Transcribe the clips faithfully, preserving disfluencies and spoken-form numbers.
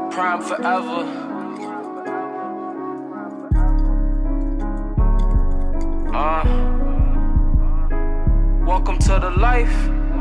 Prime forever. Uh, welcome to the life.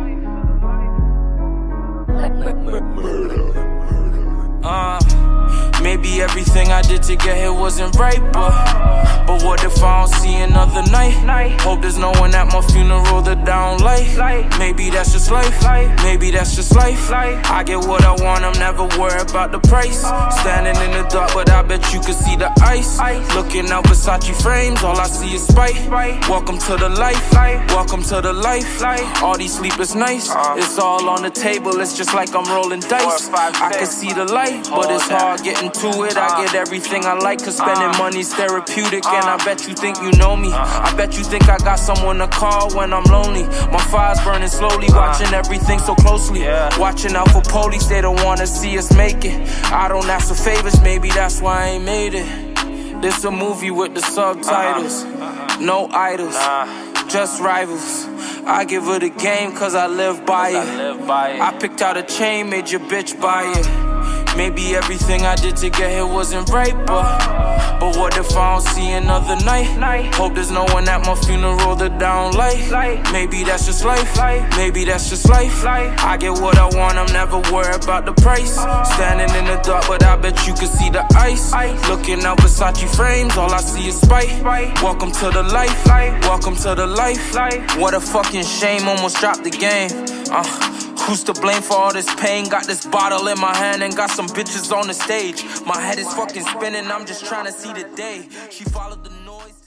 Uh, maybe everything I did to get here wasn't right, but But what if I don't see another night? Hope there's no one at my funeral that I don't like. Maybe that's just life, maybe that's just life. I get what I want, I'm never worried about the price. Standing in the dark, but I bet you can see the ice. Looking out Versace frames, all I see is spite. Welcome to the life, welcome to the life. All these sleepless nights, it's all on the table, it's just like I'm rolling dice. I can see the light, but it's hard getting to it. I get everything I like, cause spending money's therapeutic. And I bet you think you know me, I bet you think I got someone to call when I'm lonely. My fire's burning slowly, watching everything so closely. Watching out for police, they don't wanna see us make it. I don't ask for favors, maybe that's why I ain't made it. This a movie with the subtitles, no idols, just rivals. I give her the game cause I live by it. I picked out a chain, made your bitch buy it. Maybe everything I did to get here wasn't right, but But what if I don't see another night? Hope there's no one at my funeral that I don't like. Maybe that's just life, maybe that's just life. I get what I want, I'm never worried about the price. Standing in the dark, but I bet you can see the ice. Looking out Versace frames, all I see is spite. Welcome to the life, welcome to the life. What a fucking shame, almost dropped the game. Uh, Who's to blame for all this pain? Got this bottle in my hand and got some bitches on the stage. My head is fucking spinning, I'm just trying to see the day. She followed the noise.